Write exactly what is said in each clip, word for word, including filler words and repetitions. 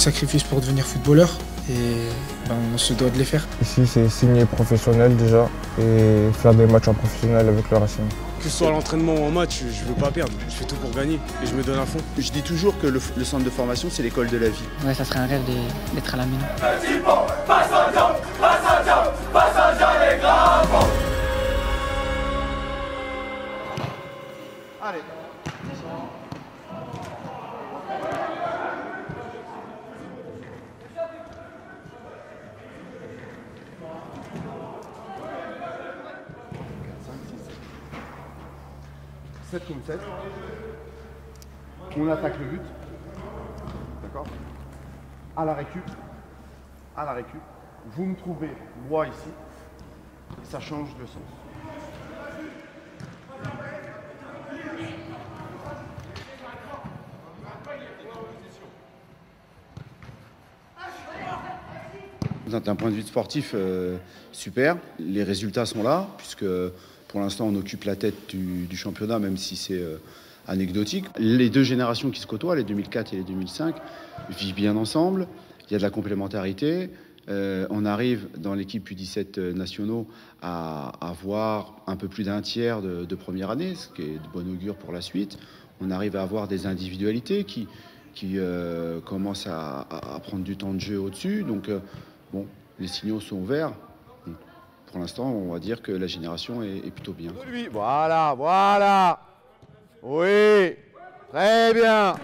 sacrifices pour devenir footballeur et ben, on se doit de les faire. Ici, c'est signer professionnel déjà et faire des matchs en professionnel avec le Racing. Que ce soit à l'entraînement ou en match, je ne veux pas perdre. Je fais tout pour gagner et je me donne à fond. Je dis toujours que le, le centre de formation, c'est l'école de la vie. Ouais, ça serait un rêve d'être à la Méno. Allez. sept contre sept. On attaque le but. D'accord. À la récup. À la récup. Vous me trouvez droit ici. Ça change de sens. D'un point de vue sportif, euh, super. Les résultats sont là, puisque pour l'instant on occupe la tête du, du championnat, même si c'est euh, anecdotique. Les deux générations qui se côtoient, les deux mille quatre et les deux mille cinq, vivent bien ensemble. Il y a de la complémentarité. Euh, on arrive dans l'équipe U dix-sept nationaux à avoir un peu plus d'un tiers de, de première année, ce qui est de bon augure pour la suite. On arrive à avoir des individualités qui, qui euh, commencent à, à prendre du temps de jeu au-dessus. Donc, euh, bon, les signaux sont ouverts. Donc, pour l'instant, on va dire que la génération est, est plutôt bien. Voilà, voilà. Oui, très bien.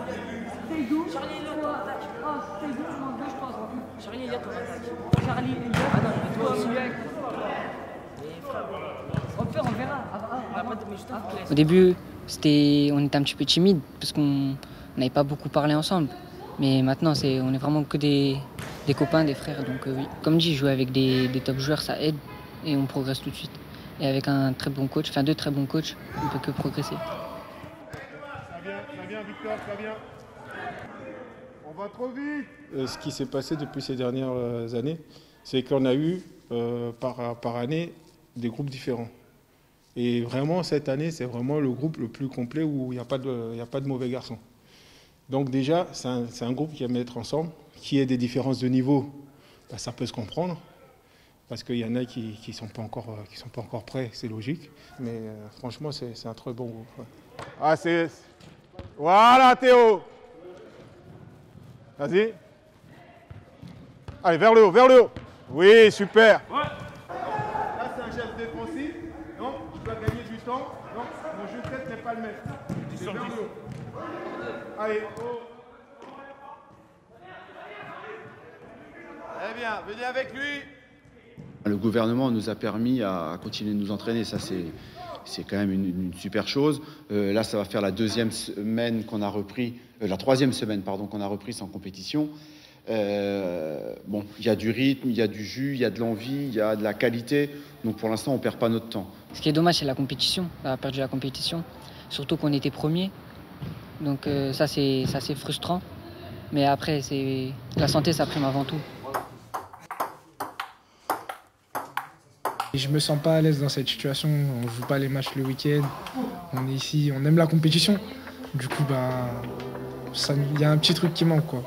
Au début, c'était, on était un petit peu timide parce qu'on n'avait pas beaucoup parlé ensemble. Mais maintenant, c'est, on est vraiment que des, des copains, des frères. Donc euh, oui, comme dit, jouer avec des, des top joueurs, ça aide et on progresse tout de suite. Et avec un très bon coach, enfin deux très bons coachs, on ne peut que progresser. Ça vient, ça vient, Victor, ça vient. On va trop vite. Euh, ce qui s'est passé depuis ces dernières euh, années, c'est qu'on a eu euh, par, par année des groupes différents. Et vraiment, cette année, c'est vraiment le groupe le plus complet où il n'y a pas de, il n'y a pas de mauvais garçons. Donc déjà, c'est un, c'est un groupe qui aime être ensemble, qui ait des différences de niveau, bah, ça peut se comprendre, parce qu'il y en a qui ne sont pas encore, qui sont pas encore prêts, c'est logique. Mais euh, franchement, c'est, c'est un très bon groupe. Ouais. Ah, c'est... Voilà, Théo. Vas-y. Allez, vers le haut, vers le haut. Oui, super. Ouais. Là, c'est un geste défensif. Donc, je dois gagner du temps. Donc, mon jeu de tête n'est pas le même. C'est vers le haut. Allez, oh. Très bien, venez avec lui. Le gouvernement nous a permis à continuer de nous entraîner, ça c'est, c'est quand même une, une super chose. Euh, là, ça va faire la deuxième semaine qu'on a repris, euh, la troisième semaine pardon qu'on a repris sans compétition. Euh, bon, il y a du rythme, il y a du jus, il y a de l'envie, il y a de la qualité. Donc pour l'instant, on perd pas notre temps. Ce qui est dommage, c'est la compétition. On a perdu la compétition, surtout qu'on était premier. Donc euh, ça, c'est, ça, c'est frustrant. Mais après, c'est, la santé, ça prime avant tout. Et je me sens pas à l'aise dans cette situation. On joue pas les matchs le week-end. On est ici, on aime la compétition. Du coup, ben, ça, il y a un petit truc qui manque, quoi.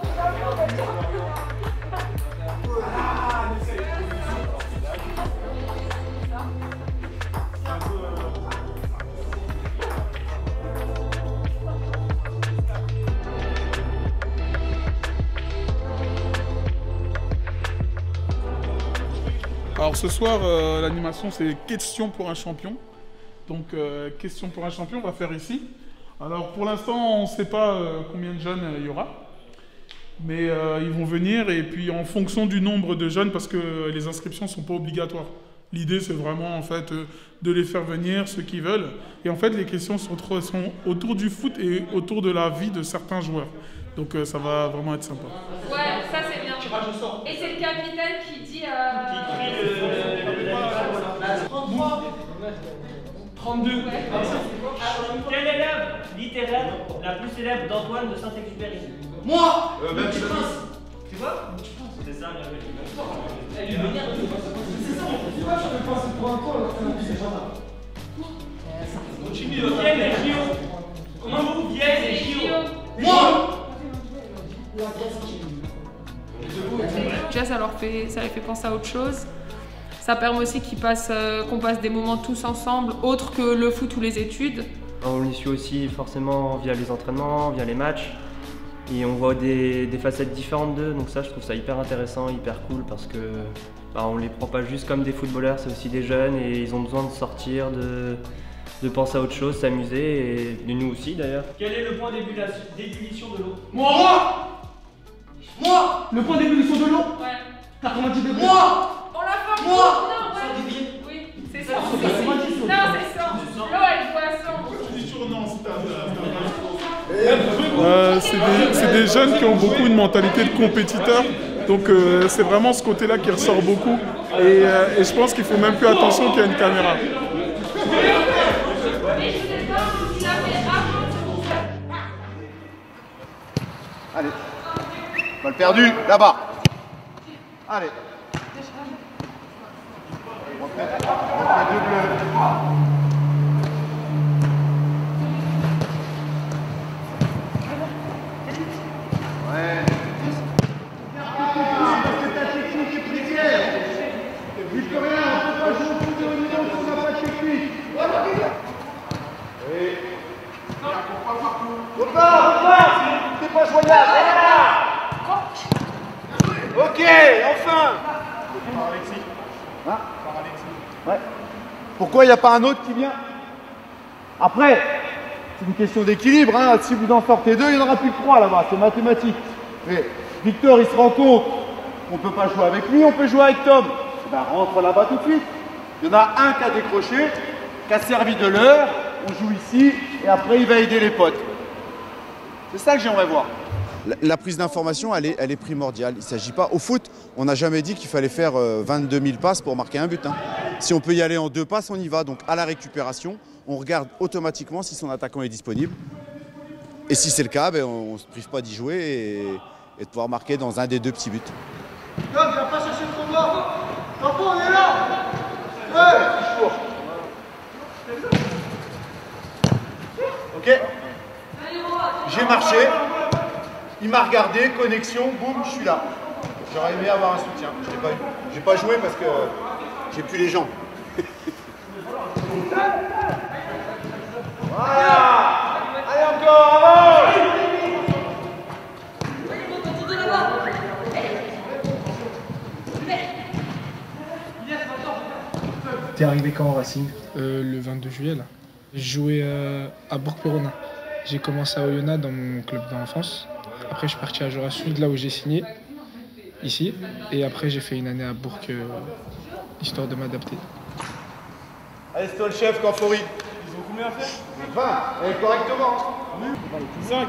Alors ce soir, euh, l'animation, c'est question pour un champion. Donc, euh, question pour un champion, on va faire ici. Alors, pour l'instant, on ne sait pas euh, combien de jeunes euh, il y aura. Mais euh, ils vont venir et puis en fonction du nombre de jeunes, parce que les inscriptions ne sont pas obligatoires. L'idée, c'est vraiment en fait euh, de les faire venir, ceux qui veulent. Et en fait, les questions sont, sont autour du foot et autour de la vie de certains joueurs. Donc, euh, ça va vraiment être sympa. Ouais, ça c'est bien. Et c'est le capitaine qui dit... Euh... Qui crie le... trente-trois trente-deux. Ouais. Quelle élève littéraire la plus célèbre d'Antoine de Saint-Exupéry? Moi euh, Le Petit Prince. Tu vois? Le Petit Prince. C'est ça, bien vu. Elle lui m'énerve. C'est ça, tu vois, je vais passer pour un con alors que c'est pas ça. Continue. Vienne et Gio. Comment vous? Vienne et Gio. Moi. La Grèce, fait, ça les fait penser à autre chose. Ça permet aussi qu'ils passent, euh, qu'on passe des moments tous ensemble, autres que le foot ou les études. On les suit aussi forcément via les entraînements, via les matchs. Et on voit des, des facettes différentes d'eux, donc ça je trouve ça hyper intéressant, hyper cool parce que bah, on les prend pas juste comme des footballeurs, c'est aussi des jeunes et ils ont besoin de sortir, de, de penser à autre chose, s'amuser et nous aussi d'ailleurs. Quel est le point d'ébullition de l'eau? Moi Moi Le point d'ébullition de l'eau? Ouais. quatre-vingt-dix degrés. Moi On l'a fait. Moi Non, ouais. Oui, c'est ça. Non, c'est ça. L'eau, elle boit cent. Euh, c'est des, des jeunes qui ont beaucoup une mentalité de compétiteur, donc euh, c'est vraiment ce côté-là qui ressort beaucoup. Et, euh, et je pense qu'il faut même plus attention qu'il y a une caméra. Allez. Balle perdue, là-bas. Allez. Refais, refais deux bleus. Ouais. C'est ta technique est précaire. Victorien, on peut pas jouer au foot de haut niveau si on n'a pas de technique. Oui. Repars, repars. T'es pas joignable. Ok, enfin. Par Alexis. Hein? Par Alexis. Ouais. Pourquoi il n'y a pas un autre qui vient? Après, c'est une question d'équilibre. Hein. Si vous en sortez deux, il n'y en aura plus que trois là-bas. C'est mathématique. Mais Victor, il se rend compte qu'on ne peut pas jouer avec lui, on peut jouer avec Tom. Eh ben, rentre là-bas tout de suite. Il y en a un qui a décroché, qui a servi de l'heure. On joue ici et après, il va aider les potes. C'est ça que j'aimerais voir. La, la prise d'information, elle est, elle est primordiale. Il ne s'agit pas. Au foot, on n'a jamais dit qu'il fallait faire euh, vingt-deux mille passes pour marquer un but. Hein. Si on peut y aller en deux passes, on y va. Donc à la récupération, on regarde automatiquement si son attaquant est disponible. Et si c'est le cas, ben, on ne se prive pas d'y jouer et, et de pouvoir marquer dans un des deux petits buts. Non, viens pas chercher le combat. Tampon, on est là. Ouais. Ok. J'ai marché. Il m'a regardé, connexion, boum, je suis là. J'aurais aimé avoir un soutien. Je n'ai pas eu. J'ai pas joué parce que j'ai plus les jambes. Voilà. Allez encore, avance. T'es arrivé quand au Racing? euh, Le vingt-deux juillet là. J'ai joué euh, à Bourg-Péronin. J'ai commencé à Oyonnax dans mon club d'enfance. Après je suis parti à Jura Sud, là où j'ai signé, ici. Et après j'ai fait une année à Bourg, euh, histoire de m'adapter. Allez, c'est toi le chef, Canfori. Ils ont combien à faire? vingt, et correctement. cinq.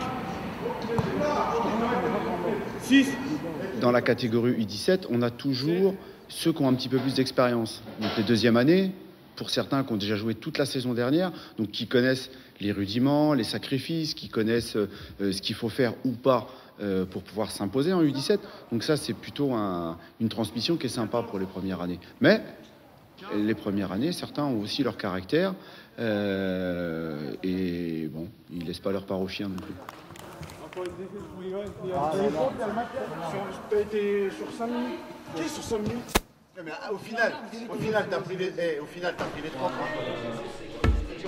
six. Dans la catégorie U dix-sept, on a toujours ceux qui ont un petit peu plus d'expérience. Donc les deuxièmes années, pour certains qui ont déjà joué toute la saison dernière, donc qui connaissent les rudiments, les sacrifices, qui connaissent euh, ce qu'il faut faire ou pas euh, pour pouvoir s'imposer en U dix-sept. Donc ça, c'est plutôt un, une transmission qui est sympa pour les premières années. Mais les premières années, certains ont aussi leur caractère euh, et bon, ils ne laissent pas leur part aux chiens non plus. Tu as été sur cinq minutes. Qui est sur cinq minutes? Mais au final, au final, t'as pris les, eh, au final, t'as pris les trois points.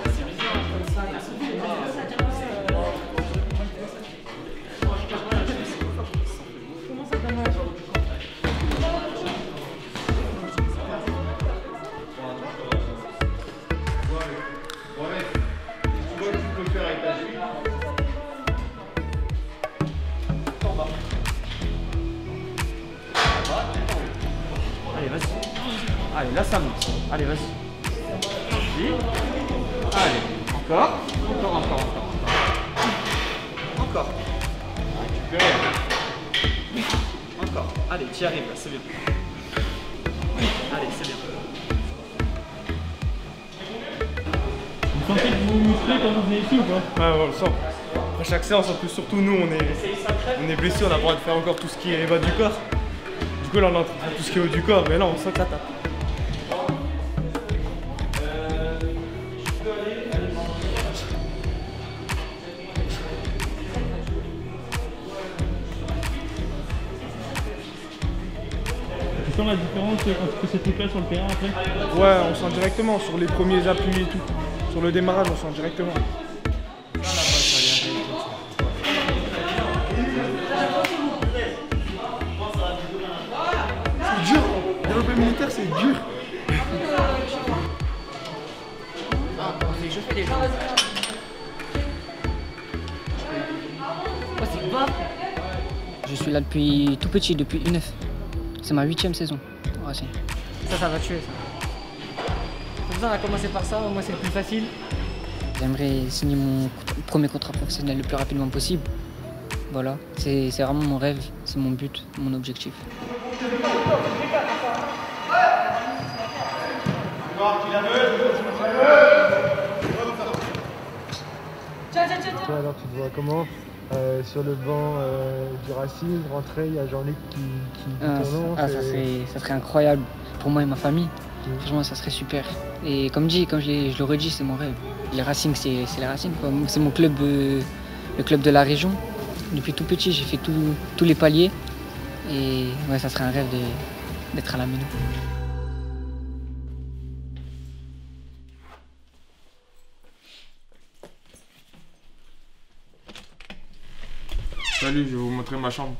Allez, vas-y. Allez, là ça monte. Allez, vas-y. Vas-y. Allez, encore. Encore, encore, encore. Encore. Récupérer. Encore. Allez, tu y arrives là, c'est bien. Allez, c'est bien. Vous sentez que vous musclez quand vous venez ici ou pas? Ouais, on le sent. Après chaque séance, en plus, surtout nous, on est, on est blessés, on a le droit de faire encore tout ce qui est bas du corps. Du coup, là, on a tout ce qui est haut du corps, mais là, on sent que ça tape. sens la différence entre ces trucs-là sur le terrain après? Ouais, on sent directement sur les premiers appuis et tout. Sur le démarrage, on sent directement. C'est dur, développer militaire, c'est dur. Je fais des choses. Oh, c'est bas. Je suis là depuis tout petit, depuis U neuf. C'est ma huitième saison. Oh, ça, ça va tuer, ça. C'est pour ça qu'on a commencé par ça, moi c'est le plus facile. J'aimerais signer mon premier contrat professionnel le plus rapidement possible. Voilà, c'est vraiment mon rêve, c'est mon but, mon objectif. Toi, alors tu te vois comment euh, sur le banc euh, du Racing, rentrer, il y a Jean-Luc qui, qui dit Ah, ton nom. ah, ça, serait, ça serait incroyable pour moi et ma famille. Mmh. Franchement, ça serait super. Et comme dit, comme je, je le redis, c'est mon rêve. Les Racing, c'est les Racing. C'est mon club, euh, le club de la région. Depuis tout petit, j'ai fait tous les paliers. Et ouais, ça serait un rêve d'être à la Méno. Salut, je vais vous montrer ma chambre.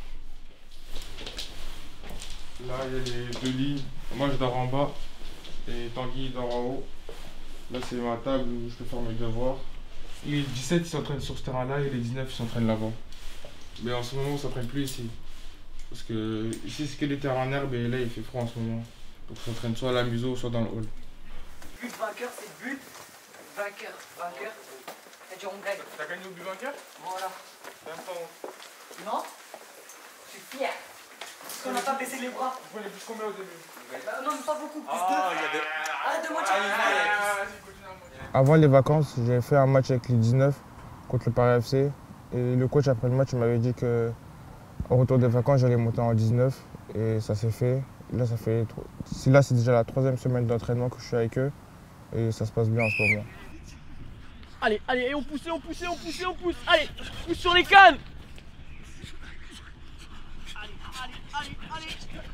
Là, il y a les deux lits. Moi, je dors en bas et Tanguy dort en haut. Là, c'est ma table où je peux faire mes devoirs. Les dix-sept, ils s'entraînent sur ce terrain-là et les dix-neuf, ils s'entraînent là-bas. Mais en ce moment, on ne s'entraîne plus ici. Parce que ici, c'est que les terrains en herbe et là, il fait froid en ce moment. Donc, on s'entraîne soit à la museau, soit dans le hall. But vainqueur, c'est but. Vainqueur, vainqueur. C'est du on gagne. T'as gagné au but vainqueur? Voilà. Non, je suis fier. Parce qu'on n'a pas baissé les bras. Vous prenez plus combien au début? Bah, non, mais pas beaucoup, plus ah, deux. Y a des... Arrête de moitié. Ah, ah, vas-y, vas-y, continue. Avant les vacances, j'ai fait un match avec les dix-neuf contre le Paris F C. Et le coach, après le match, il m'avait dit que au retour des vacances, j'allais monter en dix-neuf. Et ça s'est fait. Là, ça fait... Là, c'est déjà la troisième semaine d'entraînement que je suis avec eux. Et ça se passe bien en ce moment. Allez, allez, on pousse, on pousse, on pousse, on pousse. Allez, pousse sur les cannes. Allez, allez, allez, allez.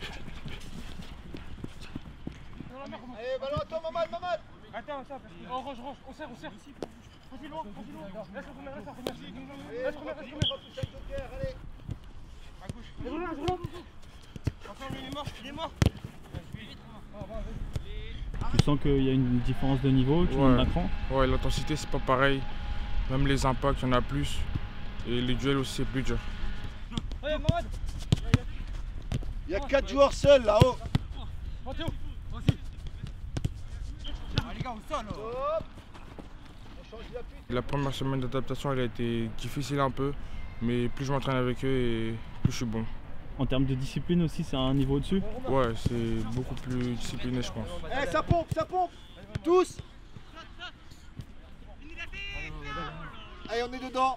Allez, ballon à toi, Mamad, Mamad. Attends, attends, on range, range, on serre, on serre. Vas-y, loin, vas-y, loin. Laisse la première, laisse la première. Laisse la première, laisse la première. Allez. À gauche. Je relance, je relance. Attends, il est mort, il est mort. Tu sens qu'il y a une différence de niveau, tu ouais. montes d'un cran? Ouais, l'intensité c'est pas pareil. Même les impacts, il y en a plus. Et les duels aussi c'est plus dur. Il y a quatre joueurs seuls là-haut. La première semaine d'adaptation elle a été difficile un peu. Mais plus je m'entraîne avec eux et plus je suis bon. En termes de discipline aussi, c'est un niveau au-dessus? Ouais, c'est beaucoup plus discipliné, je pense. Eh, hey, ça pompe, ça pompe. Tous. Allez, on est dedans.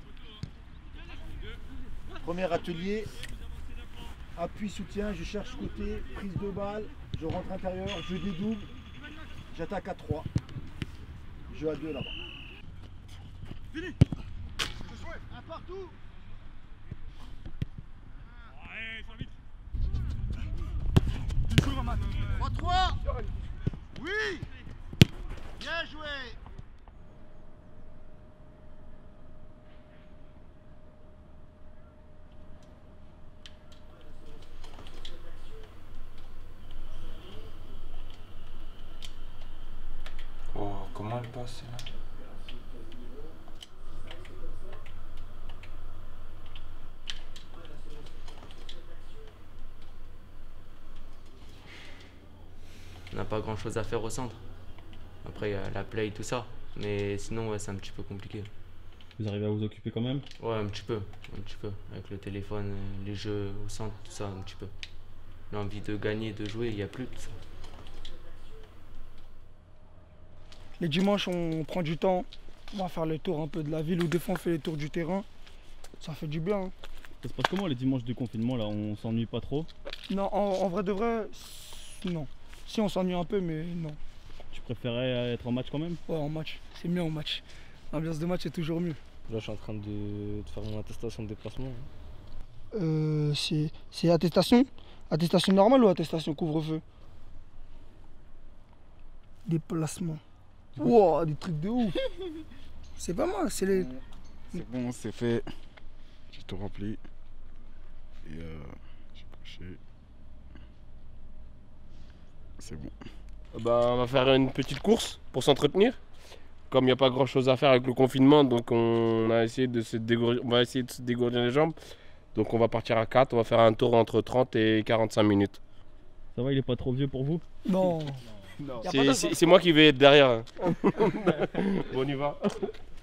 Premier atelier. Appui, soutien, je cherche côté, prise de balle, je rentre intérieur, je dédouble, j'attaque à trois. Jeu à deux là-bas. Fini. Un partout. trois trois. Oui. Bien joué. Oh, comment elle passe là? On n'a pas grand chose à faire au centre. Après, il y a la play, tout ça. Mais sinon, ouais, c'est un petit peu compliqué. Vous arrivez à vous occuper quand même? Ouais, un petit peu. Un petit peu. Avec le téléphone, les jeux au centre, tout ça, un petit peu. L'envie de gagner, de jouer, il n'y a plus tout ça. Les dimanches, on prend du temps. On va faire le tour un peu de la ville ou des fois on fait les tours du terrain. Ça fait du bien. Hein. Ça se passe comment les dimanches du confinement là? On s'ennuie pas trop? Non, en, en vrai de vrai, non. Si on s'ennuie un peu, mais non. Tu préférais être en match quand même? Ouais, en match. C'est mieux en match. L'ambiance de match est toujours mieux. Là, je suis en train de, de faire mon attestation de déplacement. Euh, c'est attestation? Attestation normale ou attestation couvre-feu? Déplacement. Wow, des trucs de ouf. C'est pas mal, c'est les... C'est bon, c'est fait. J'ai tout rempli. Et euh, j'ai coché. C'est bon. Bah, on va faire une petite course pour s'entretenir. Comme il n'y a pas grand chose à faire avec le confinement, donc on a essayé de se dégourdir, on va essayer de se dégourdir les jambes. Donc on va partir à quatre, on va faire un tour entre trente et quarante-cinq minutes. Ça va, il est pas trop vieux pour vous? Non. C'est moi qui vais être derrière. Bon, on y va.